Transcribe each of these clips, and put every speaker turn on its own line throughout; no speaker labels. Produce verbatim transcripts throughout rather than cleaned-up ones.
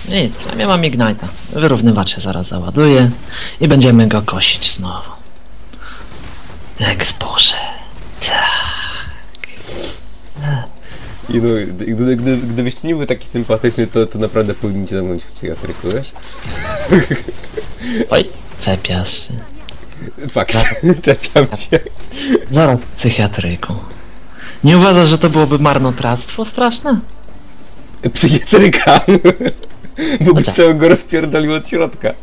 Nic, ja mam Ignite'a. Wyrównywacz się zaraz załaduje i będziemy go kosić znowu. Jak zboże. Tak.
I no, gdy, gdy, gdybyście nie był taki sympatyczny, to, to naprawdę powinniście zamówić w psychiatryku, wiesz?
Oj, czepiasz się.
Fakt, czepiam się.
Zaraz w psychiatryku. Nie uważasz, że to byłoby marnotrawstwo straszne?
Psychiatryka! Bo by
tak.
całego go rozpierdolił od środka.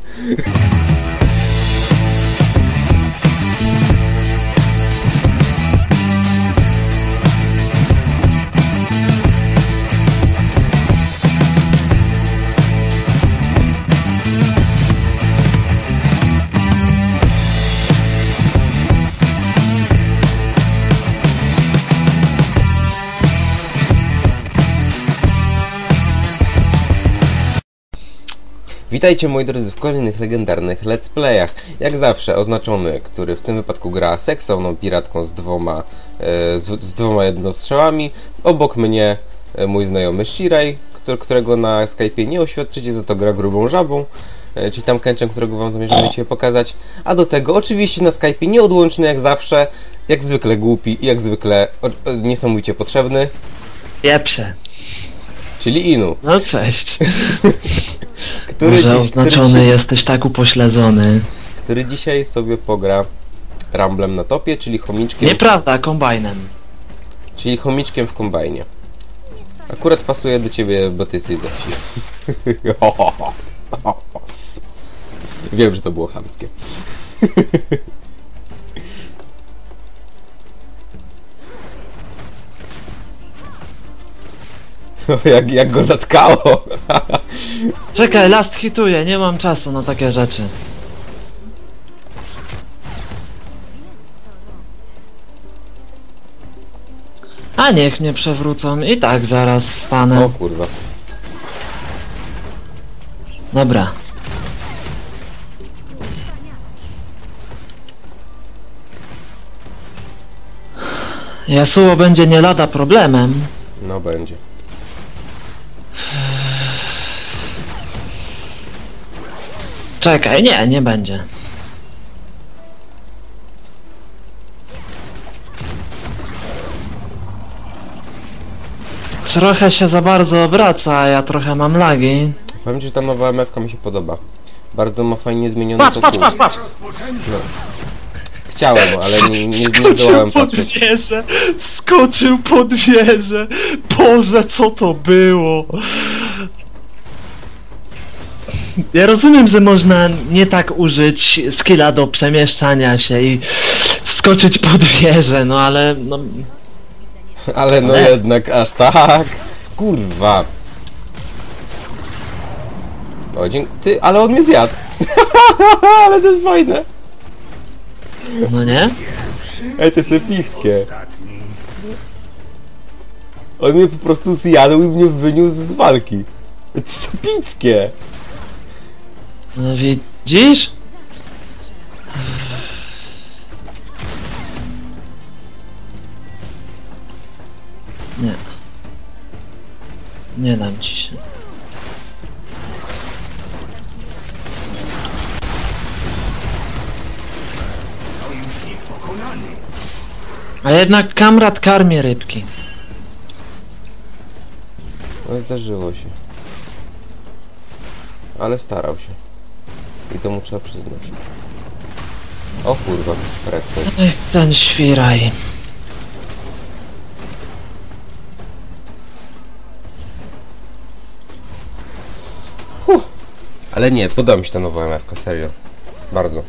Witajcie moi drodzy w kolejnych legendarnych let's playach. Jak zawsze oznaczony, który w tym wypadku gra seksowną piratką z dwoma, e, z, z dwoma jednostrzałami. Obok mnie e, mój znajomy Shirai, który, którego na Skype'ie nie oświadczycie, za to gra grubą żabą. E, czyli tam Kenczem, którego wam zamierzamy dzisiaj pokazać. A do tego oczywiście na Skype'ie nieodłączny jak zawsze, jak zwykle głupi i jak zwykle o, o, niesamowicie potrzebny.
Pieprze.
Czyli Inu.
No cześć.
Który
Może
dziś,
oznaczony
który,
jesteś tak upośledzony.
który dzisiaj sobie pogra Rumblem na topie, czyli chomiczkiem.
Nieprawda, kombajnem.
Czyli chomiczkiem w kombajnie. Akurat pasuje do ciebie, bo ty jesteś ze wsi. Wiem, że to było chamskie. jak, jak go zatkało.
Czekaj, last hituje, nie mam czasu na takie rzeczy. A niech mnie przewrócą i tak zaraz wstanę.
O kurwa.
Dobra. Yasuo będzie nie lada problemem.
No będzie.
Czekaj, nie, nie będzie. Trochę się za bardzo obraca, a ja trochę mam lagi.
Powiem ci, że ta nowa M F ka mi się podoba. Bardzo ma fajnie zmienione
Patrz, patrz, patrz, patrz!
No. Chciałem, ale nie, nie, nie
Skoczył
zdołałem
pod
patrzeć.
wieżę! Skoczył pod wieżę! Boże, co to było? Ja rozumiem, że można nie tak użyć skilla do przemieszczania się i skoczyć pod wieżę, no ale no...
Ale no
Nie.
jednak aż tak. Kurwa. O, dzięki. Ty, ale on mnie zjadł. Ale to jest fajne.
No nie?
Ej, to jest epickie. On mnie po prostu zjadł i mnie wyniósł z walki. To jest epickie.
No widzisz? Nie. Nie dam ci się. A jednak kamrat karmi rybki.
No zdarzyło się. Ale starał się. I to mu trzeba przyznać. O kurwa, rekord.
Ech, ten świraj.
Ale nie, podoba mi się ta nowa M F ka, serio. Bardzo.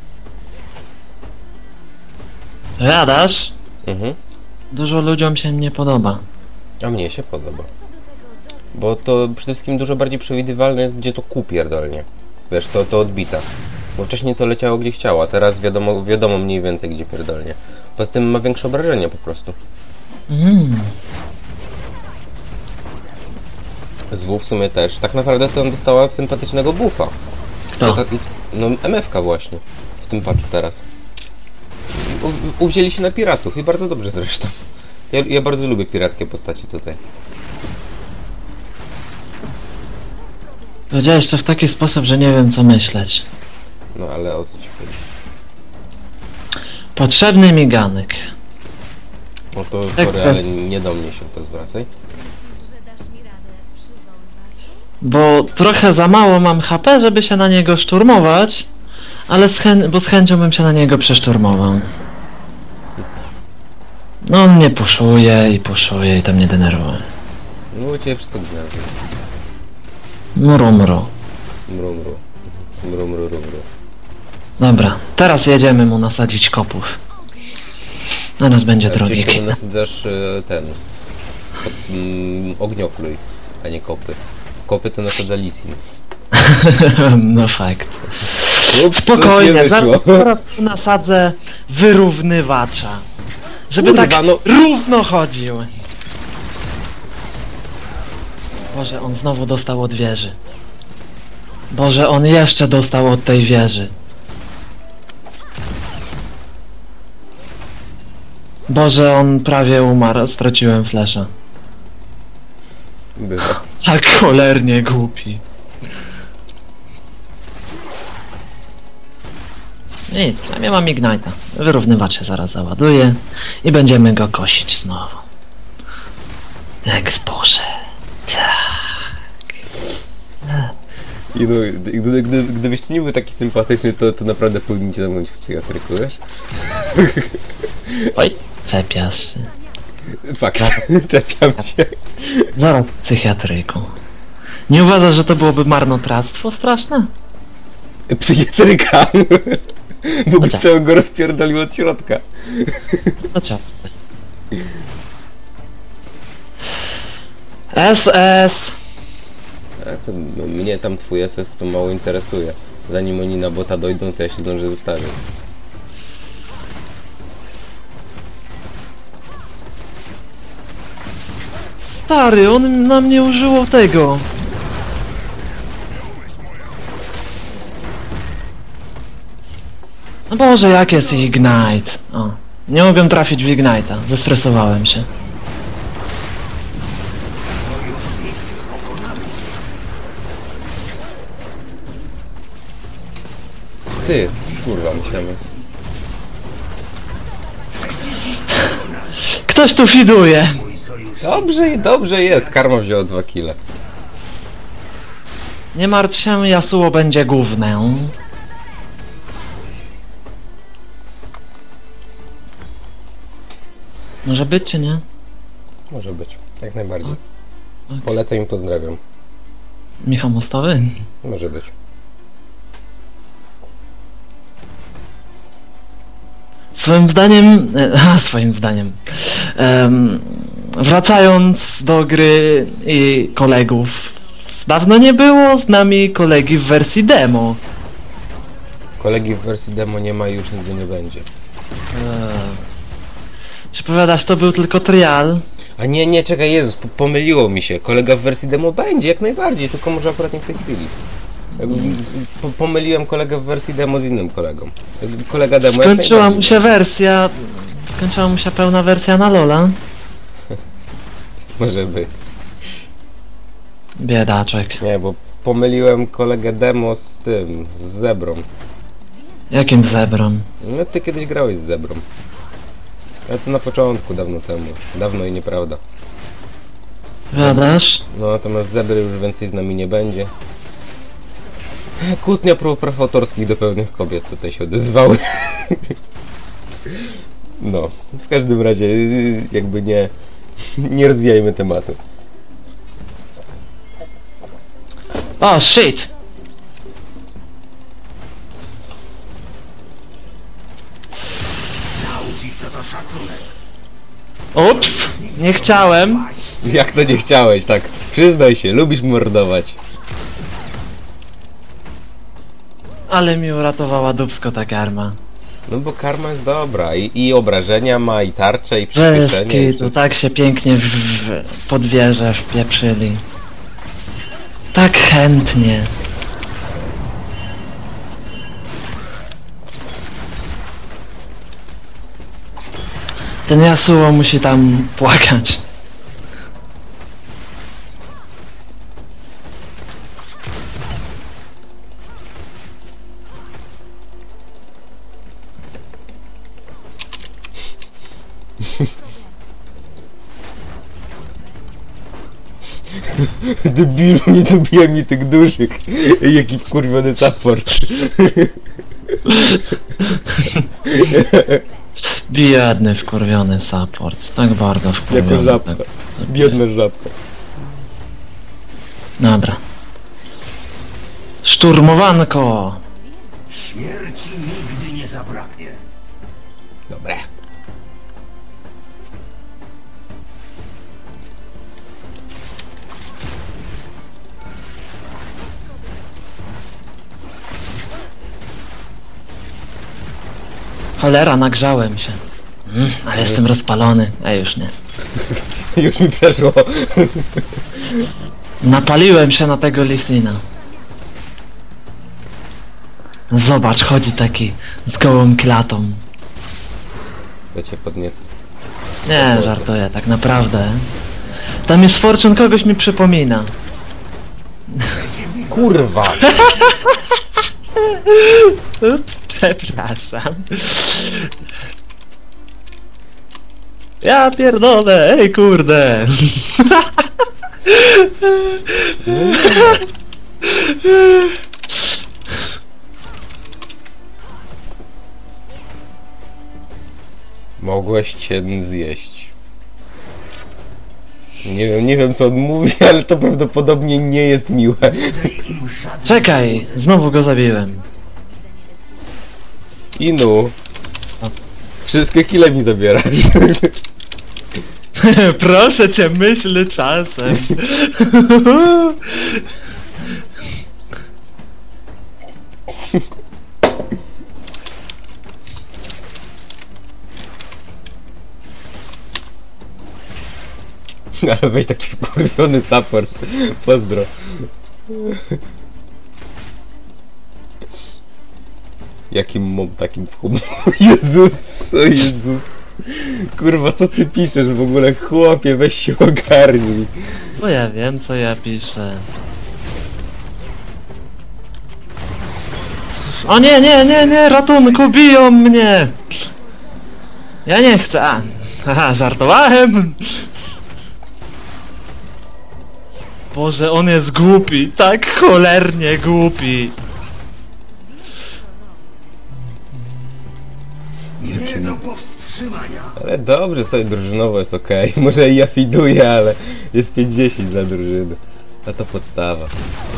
Gadasz?
Mhm.
Dużo ludziom się nie podoba.
A mnie się podoba. Bo to przede wszystkim dużo bardziej przewidywalne jest, gdzie to ku pierdolnie. Wiesz, to, to odbita. Bo wcześniej to leciało gdzie chciało, a teraz wiadomo, wiadomo mniej więcej gdzie pierdolnie. Poza tym ma większe obrażenia po prostu.
Mm.
Z W w sumie też. Tak naprawdę to on dostała sympatycznego buffa.
Kto?
To, no M F ka właśnie. W tym patchu teraz. U, uwzięli się na piratów i bardzo dobrze zresztą. Ja, ja bardzo lubię pirackie postaci tutaj.
Powiedziałeś to w taki sposób, że nie wiem co myśleć.
No ale o co ci chodzi?
Potrzebny mi ganek.
No to
Tak,
sorry,
tak.
ale nie do mnie się to zwracaj.
Bo trochę za mało mam H P, żeby się na niego szturmować. Ale z chę... bo z chęcią bym się na niego przeszturmował. No on mnie puszuje i puszuje i to mnie denerwuje.
No u ciebie wszystko gniazdo.
Mru mru.
Mru, mru. Mru, mru, mru, mru.
Dobra, teraz jedziemy mu nasadzić kopów. Na nas będzie
A
drogi.
wcześniej nasadzasz e, ten... Mm, ogniokluj, a nie kopy. Kopy to nasadza Lisin.
No fakt.
Ups, coś nie
Spokojnie,
wyszło.
zaraz, zaraz tu nasadzę wyrównywacza. Żeby
Kurwa,
tak
no.
równo chodził. Boże, on znowu dostał od wieży. Boże, on jeszcze dostał od tej wieży. Boże, on prawie umarł, straciłem flesza.
Bywa.
Tak cholernie głupi. Nic, przynajmniej mam Ignite'a. Wyrównywacz się zaraz załaduje i będziemy go kosić znowu. Jak zboże. Tak.
I no, gdy, gdy, gdybyście nie był taki sympatyczny, to, to naprawdę powinniście zamówić w psychiatryku, wiesz?
Oj, czepiasz się.
Fakt, czepiam się.
Zaraz w psychiatryku. Nie uważasz, że to byłoby marnotrawstwo straszne?
Psychiatryka! Bo byś
tak.
sobie go rozpierdolił od środka.
No trzeba. S S.
A to, no, mnie tam twój S S to mało interesuje. Zanim oni na bota dojdą, to ja się zdążę zostawić.
Stary, on na mnie użyło tego. No Boże, jak jest Ignite? O, nie mogłem trafić w Ignite'a, zestresowałem się.
Ty, kurwa, myślałem.
Ktoś tu fiduje.
Dobrze, dobrze jest, karma wzięła dwa kile.
Nie martw się, Yasuo będzie gównem. Może być, czy nie?
Może być, jak najbardziej.
okej.
Polecam i pozdrawiam.
Michał Mostowy?
Może być.
Swoim zdaniem, e, a swoim zdaniem, em, wracając do gry i kolegów, dawno nie było z nami kolegi w wersji demo.
Kolegi w wersji demo nie ma i już nigdy nie będzie.
Eee, czy powiadasz, to był tylko trial?
A nie, nie, czekaj, Jezus, po- pomyliło mi się. Kolega w wersji demo będzie, jak najbardziej, tylko może akurat nie w tej chwili. Po, pomyliłem kolegę w wersji demo z innym kolegą. Kolega demo jak
Skończyła mu
najbardziej.
się wersja, skończyła mu się pełna wersja na Lola.
Może być.
Biedaczek.
Nie, bo pomyliłem kolegę demo z tym, z zebrą.
Jakim zebrą?
No ty kiedyś grałeś z zebrą. Ale to na początku, dawno temu. Dawno i nieprawda.
Wiadasz?
No natomiast zebry już więcej z nami nie będzie. Kłótnia praw praw autorskich do pewnych kobiet tutaj się odezwały. No, w każdym razie jakby nie, nie rozwijajmy tematu.
O, shit! Ups! Nie chciałem.
Jak to nie chciałeś, tak? Przyznaj się, lubisz mordować.
Ale mi uratowała dupsko ta karma.
No bo karma jest dobra i, i obrażenia ma, i tarcze, i przyspieszenie. i
Weski, to
wszystko.
tak się pięknie w, w pod wieżę wpieprzyli. Tak chętnie. Ten Yasuo musi tam płakać.
Debilu, nie dobija mi tych dużych. Jaki wkurwiony support.
Biedny, wkurwiony support. Tak bardzo wkurwiony.
Jako żabka.
Tak.
Biedna żabka.
Dobra. Szturmowanko!
Śmierci nigdy nie zabraknie.
Dobre.
Cholera, nagrzałem się. Mm, ale jestem rozpalony. A już nie.
Już mi przeszło.
Napaliłem się na tego Lisina. Zobacz, chodzi taki z gołą klatą.
Ja cię podniecę.
Nie, żartuję, tak naprawdę. Tam jest Fortune, kogoś mi przypomina.
Kurwa!
Przepraszam. Ja pierdolę, ej kurde.
Mogłeś cię zjeść. Nie wiem, nie wiem co on mówi, ale to prawdopodobnie nie jest miłe.
Czekaj, znowu go zabiłem.
Inu. Wszystkie kile mi zabierasz.
Proszę cię, myśl czasem.
Ale weź taki wkurwiony support. Pozdro. Jakim mam takim humor? Jezus, o Jezus. Kurwa, co ty piszesz w ogóle? Chłopie, weź się ogarnij.
Bo ja wiem, co ja piszę. O nie, nie, nie, nie, ratunku, biją mnie! Ja nie chcę, a... Haha, żartowałem! Boże, on jest głupi, tak cholernie głupi.
Nie do powstrzymania.
Ale dobrze, sobie drużynowo jest okej. Może i ja fiduję, ale jest pięć dziesięć dla drużyny. A to podstawa.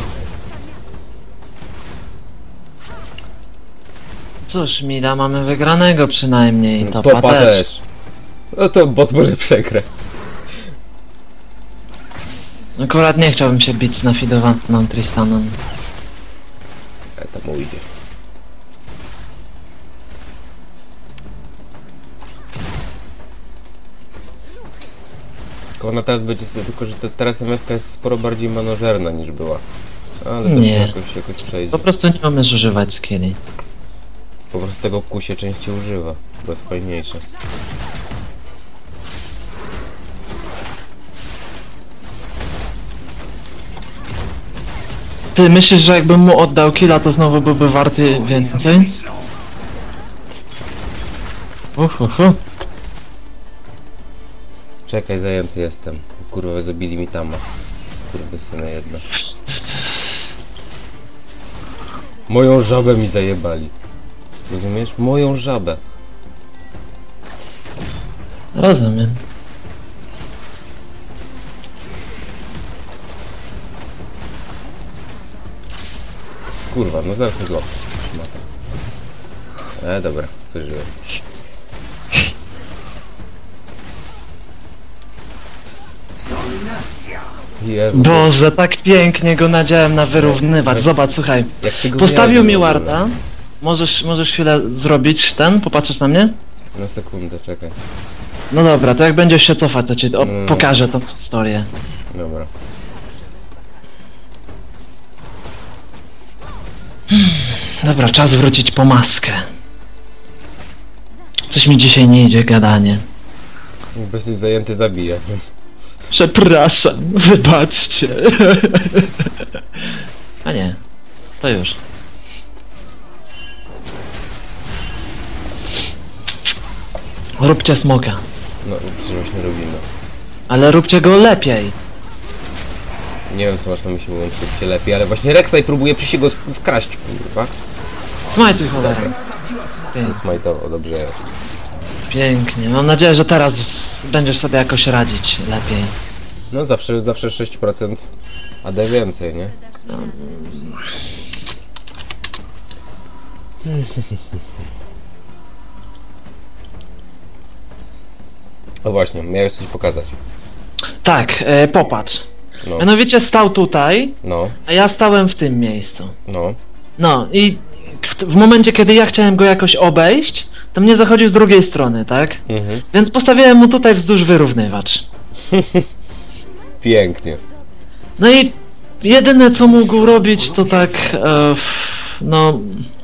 Cóż, Mida, mamy wygranego przynajmniej,
No,
topa,
topa
też.
też. No to bot może przegrać.
Akurat nie chciałbym się bić z nafidowaną Tristanem.
Ale tam ujdzie. Tylko ona teraz będzie sobie, tylko że te, teraz M F K jest sporo bardziej manożerna niż była. Ale to
Nie.
jakoś, jakoś przejdzie.
Po prostu nie umiesz używać skilli.
Po prostu tego Q się częściej używa, bo jest fajniejsze.
Ty myślisz, że jakbym mu oddał killa, to znowu byłby warty więcej? Uhuhu.
Czekaj, zajęty jestem. Kurwa, zabili mi tama. Skurwysyna jedna. Moją żabę mi zajebali. Rozumiesz? Moją żabę.
Rozumiem.
Kurwa, no zaraz mnie złapie. Szmata. E, dobra, wyżyłem.
Dominacja.
Jezu,
Boże, tak pięknie go nadziałem na wyrównywać. Zobacz, słuchaj.
jak ty go
Postawił
miałeś
mi
w ogóle?
warda. Możesz, możesz chwilę zrobić ten? Popatrzysz na mnie?
Na sekundę, czekaj.
No dobra, to jak będziesz się cofać, to ci o,
Mm.
pokażę tą historię.
Dobra.
Dobra, czas wrócić po maskę. Coś mi dzisiaj nie idzie gadanie.
Jak jesteś zajęty, zabija.
Przepraszam, wybaczcie. A nie, to już. Róbcie smoka,
No, przecież właśnie robimy.
ale róbcie go lepiej.
Nie wiem, co masz na myśli, mówiąc się lepiej, ale właśnie Rek'Sai próbuje przy się go sk- skraść, kurwa.
Smajtuj cholera.
Smajtowo, dobrze jest.
Pięknie. Mam nadzieję, że teraz będziesz sobie jakoś radzić lepiej.
No zawsze, zawsze sześć procent A D więcej, nie? O właśnie, miałeś coś pokazać.
Tak, e, popatrz.
No,
Mianowicie stał tutaj,
no,
a ja stałem w tym miejscu.
no.
No i w, w momencie, kiedy ja chciałem go jakoś obejść, to mnie zachodził z drugiej strony, tak?
Mhm.
Więc postawiłem mu tutaj wzdłuż wyrównywacz.
Pięknie.
No i jedyne co mógł robić to tak, e, no...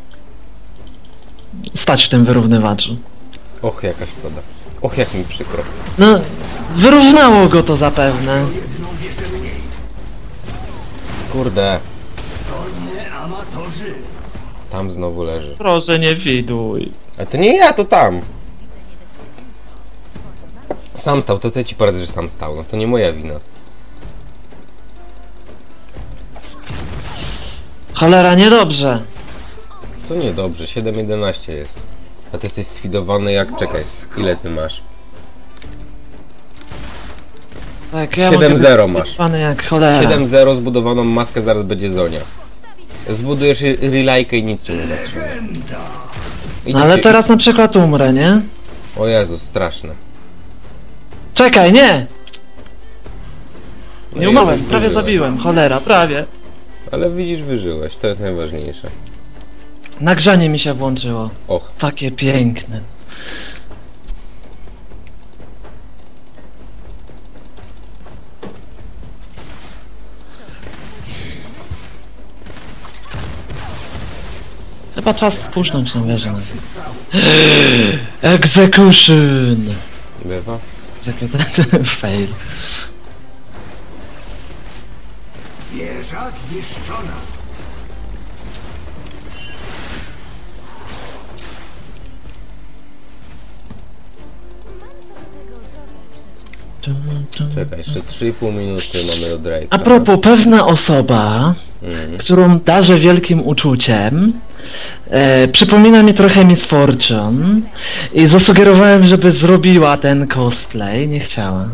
stać w tym wyrównywaczu.
Och, jaka szkoda. Och, jak mi przykro.
No, wyrównało go to zapewne.
Kurde,
To nie amatorzy.
tam znowu leży.
Proszę nie widuj.
A to nie ja, to tam. Sam stał, to co ja ci poradzę, że sam stał. No to nie moja wina.
Cholera, niedobrze.
Co niedobrze, siedem jedenaście jest. A ty jesteś sfidowany jak... Czekaj, ile ty masz?
Tak, ja
siedem zero
mogę być
masz.
zjebany jak cholera.
siedem zero zbudowaną maskę, zaraz będzie Zonia. Zbudujesz relajkę i nic cię nie zatrzyma.
No ale
Idziecie-
teraz na przykład umrę, nie?
O Jezus, straszne.
Czekaj, nie!
No
Nie
i
umarłem,
jakoś
prawie
wyżyłeś.
zabiłem, cholera, prawie.
Ale widzisz, wyżyłeś, to jest najważniejsze.
Nagrzanie mi się włączyło.
Och,
Takie piękne. Chyba czas spuszczać na wieżę. Execution!
bywa?
Execution. Fail.
Wieża zniszczona.
Czekaj, jeszcze trzy i pół minuty mamy do Drake'a.
A propos, pewna osoba,
Mhm.
którą darzę wielkim uczuciem, e, przypomina mi trochę Miss Fortune i zasugerowałem, żeby zrobiła ten cosplay, nie chciała.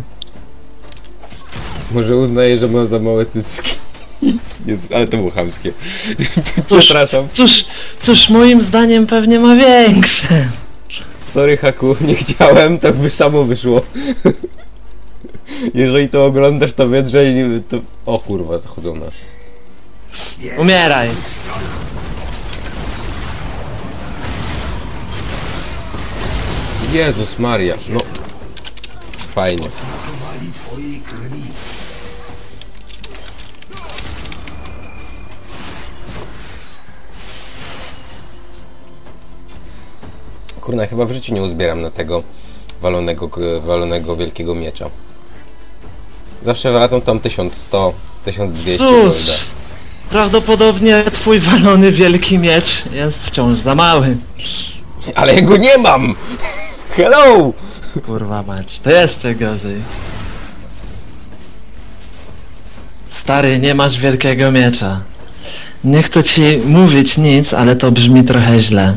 Może uznaję, że mam za małe cycki. Jest, ale to było chamskie.
Cóż,
Przepraszam.
Cóż, cóż, moim zdaniem pewnie ma większe.
Sorry, Haku, nie chciałem, tak by samo wyszło. Jeżeli to oglądasz, to wiedz, że nie, to... O kurwa, zachodzą nas.
Umieraj.
Jezus Maria, no... Fajnie.
Chowali twojej krwi.
Kurna, chyba w życiu nie uzbieram na tego walonego, walonego wielkiego miecza. Zawsze wracam tam tysiąc sto, tysiąc dwieście golda.
Cóż, prawdopodobnie twój walony wielki miecz jest wciąż za mały.
Ale jego nie mam! Hello!
Kurwa mać, to jeszcze gorzej. Stary, nie masz wielkiego miecza. Nie chcę ci mówić nic, ale to brzmi trochę źle.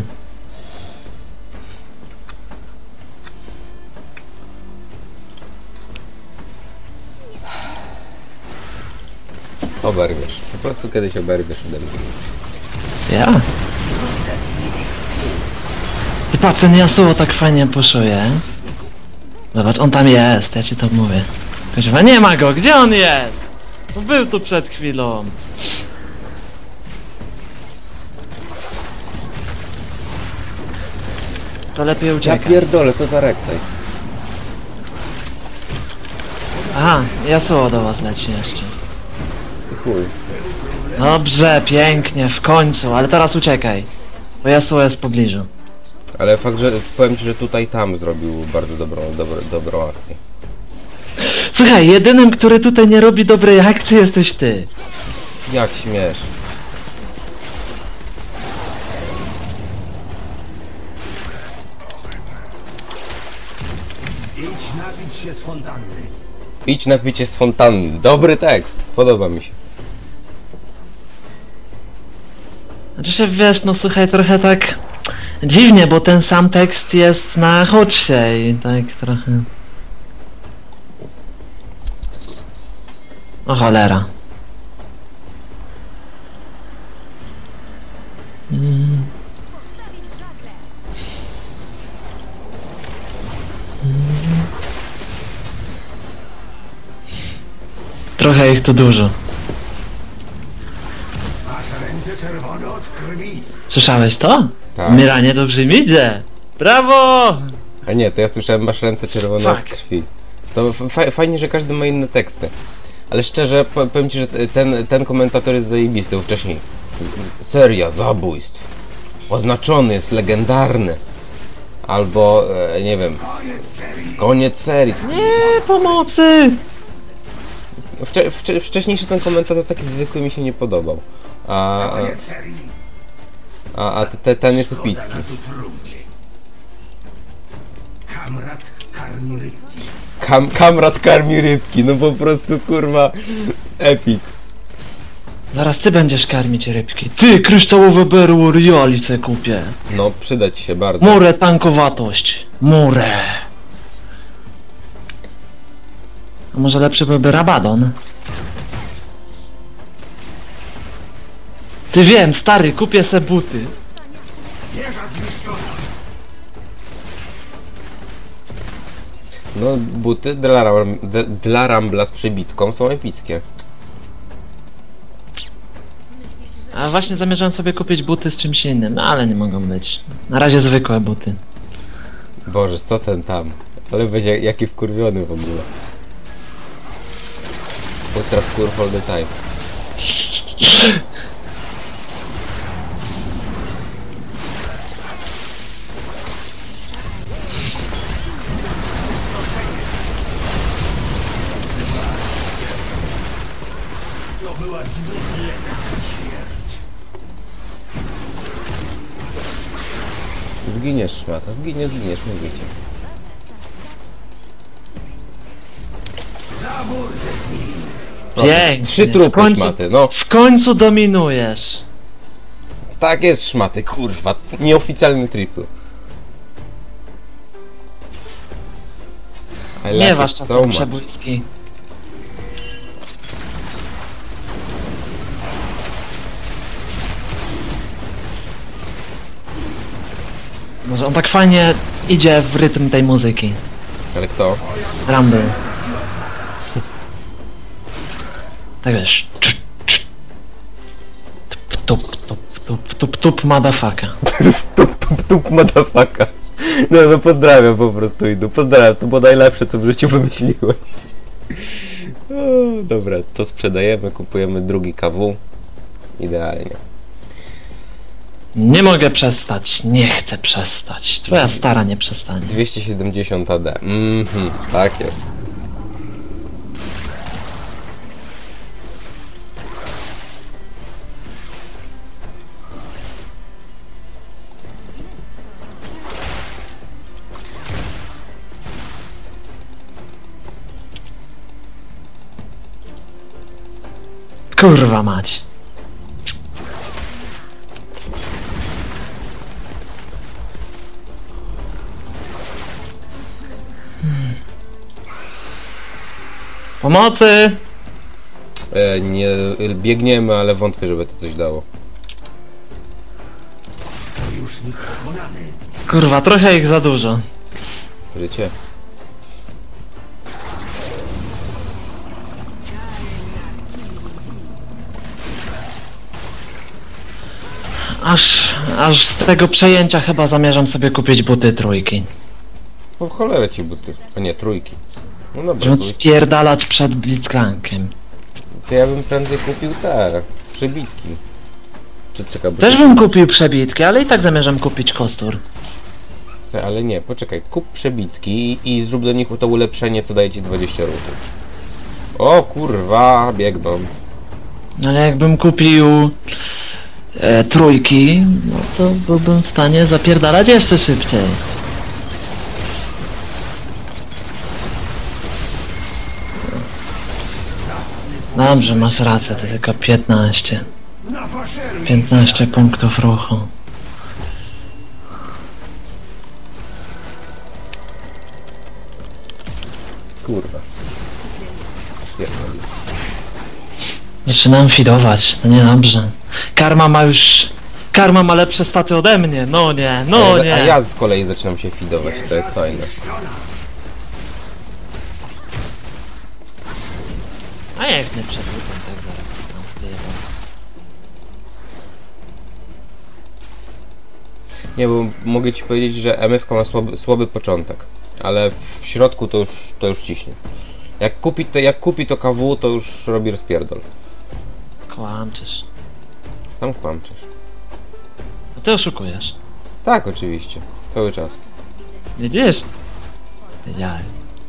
Oberwiesz. Po prostu kiedyś oberwiesz ode mnie.
Ja? Ty patrz, ten Yasuo tak fajnie puszuje. Zobacz, on tam jest, ja ci to mówię. Kurwa, nie ma go, gdzie on jest? No był tu przed chwilą. To lepiej
Ja
uciekaj.
pierdolę, co za Rek'Sai?
Aha, Yasuo do was leci jeszcze.
I chuj.
Dobrze, pięknie, w końcu, ale teraz uciekaj. Bo Yasuo jest w pobliżu.
Ale fakt, że powiem ci, że tutaj tam zrobił bardzo dobrą, dobro, dobrą akcję.
Słuchaj, jedynym, który tutaj nie robi dobrej akcji jesteś ty.
Jak śmiesz?
Idź napić się z fontanny.
Idź napić się z fontanny. Dobry tekst. Podoba mi się.
Znaczy się, wiesz, no słuchaj, trochę tak dziwnie, bo ten sam tekst jest na Hotsie i tak trochę... O cholera. Mm. Trochę ich tu dużo.
Masz ręce czerwone od krwi.
Słyszałeś to?
Tak.
Miranie dobrze mi idzie. Brawo!
A nie, to ja słyszałem, masz ręce czerwone od
Fuck.
krwi. To fa fajnie, że każdy ma inne teksty. Ale szczerze, po- powiem ci, że ten, ten komentator jest zajebisty, bo wcześniej seria zabójstw. Oznaczony jest legendarny. Albo, e, nie wiem,
Koniec serii.
koniec serii.
Nie, pomocy!
Wcze wcze wcześniejszy ten komentator taki zwykły mi się nie podobał. A, a,
Koniec serii.
a, a te, ten jest epicki.
Szkoda tu trumny. Kamrat karmi rybki.
Kam kamrat karmi rybki, no po prostu kurwa epic.
Zaraz ty będziesz karmić rybki. Ty, kryształowe berło Rioli se kupię.
No przyda ci się bardzo.
Murę tankowatość. Murę. A może lepszy byłby Rabadon? Ty wiem, stary, kupię se buty.
Wieża zniszczona.
No buty dla, ram d- dla Rambla z przebitką są epickie.
A właśnie zamierzałem sobie kupić buty z czymś innym, no ale nie mogą być. Na razie zwykłe buty.
Boże, co ten tam? Ale weź jak- jaki wkurwiony w ogóle. Ultra wkurw all the time.
To była zwykle śmierć.
Zginiesz, szmata, zginiesz, zginiesz, mówię ci.
Zabór ze z nim.
Pięknie.
Trzy
W
trupy
końcu,
szmaty, no.
w końcu dominujesz.
Tak jest szmaty, kurwa. Nieoficjalny triple. I
Nie
like
wasz
it
czasem
so much.
przebłyski. Może on tak fajnie idzie w rytm tej muzyki.
Ale kto?
Rumble. Tak wiesz. Tup, tup, tup, tup, tup, tup, motherfucker.
Tup, tup, tup, motherfucker. No, no pozdrawiam po prostu, Idu. Pozdrawiam, to było najlepsze, co w życiu wymyśliłeś. O, dobra, to sprzedajemy, kupujemy drugi K W. Idealnie.
Nie mogę przestać, nie chcę przestać. Twoja stara nie przestanie.
dwieście siedemdziesiąt A D. Mhm, tak jest.
Kurwa mać. Hmm. Pomocy!
E, nie biegniemy, ale wątpię, żeby to coś dało.
Sojusznik pokonany.
Kurwa, trochę ich za dużo.
Życie.
Aż, aż z tego przejęcia chyba zamierzam sobie kupić buty trójki.
O cholerę ci buty. A nie, trójki. No dobra,
Żeby
trójki.
spierdalać przed Blitzcrankiem.
To ja bym prędzej kupił te przebitki. Czy czekaj, bo
Też
to-
bym kupił przebitki, ale i tak zamierzam kupić kostur.
Se, ale nie, poczekaj, kup przebitki i, i zrób do nich to ulepszenie, co daje ci dwadzieścia rutów. O kurwa, biegną.
Ale jakbym kupił e, trójki, no to byłbym w stanie zapierdalać jeszcze szybciej. Dobrze, masz rację, to tylko piętnaście.
Nafaszeruj
piętnaście
razem.
punktów ruchu.
Kurwa. Pierdolę.
Zaczynam fidować, to niedobrze. Karma ma już... Karma ma lepsze staty ode mnie, no nie, no
a, ja,
nie.
a ja z kolei zaczynam się fidować, to jest fajne.
Zniszczona.
A jak nie przewrócę, tak zaraz tam wpieram.
Nie, bo mogę ci powiedzieć, że M F K ma słaby, słaby początek, ale w środku to już, to już ciśnie. Jak kupi to, jak kupi to K W, to już robi rozpierdol.
Kłamczysz.
Sam kłamczysz.
A ty oszukujesz.
Tak, oczywiście. Cały czas.
Widzisz? Wiedziałem.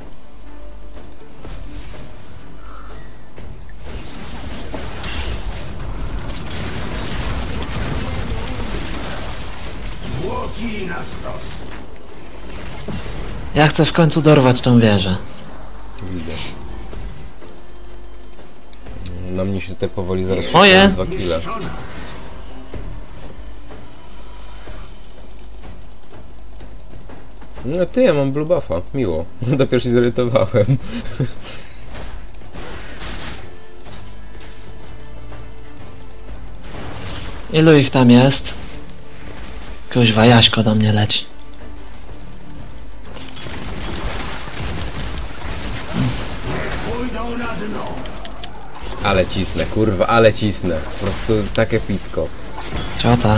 Zwłoki na stos.
Ja chcę w końcu dorwać tą wieżę.
Widzę. Na mnie się tutaj powoli zaraz
Moje.
szukają dwa kile.
Zniszczona.
No ty, ja mam blue buffa. Miło. Dopiero się zorientowałem.
Ilu ich tam jest? Kuźwa, Jaśko do mnie leci.
Pójdą na dno.
Ale cisnę, kurwa, ale cisnę. Po prostu takie picko.
Ciota.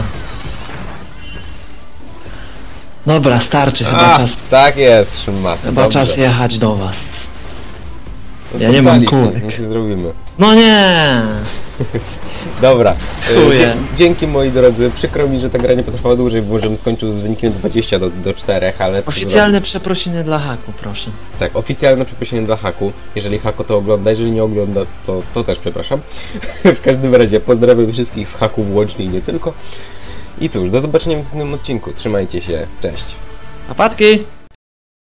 Dobra, starczy, chyba
A,
czas.
tak jest, szmat.
Chyba czas jechać do was.
No
ja
to
nie mam
daliśmy,
kulek.
nic nie zrobimy.
No nie!
Dobra. e,
Chuje.
dzie- Dzięki moi drodzy. Przykro mi, że ta gra nie potrwała dłużej, bo żebym skończył z wynikiem dwadzieścia do, do czterech, ale... co
Oficjalne przeprosiny dla haku, proszę.
zrobić? Tak, oficjalne przeprosiny dla Haku. Jeżeli Hako to ogląda, jeżeli nie ogląda, to, to też przepraszam. W każdym razie pozdrawiam wszystkich z Haków łącznie i nie tylko. I cóż, do zobaczenia w następnym odcinku. Trzymajcie się, cześć.
Apatki!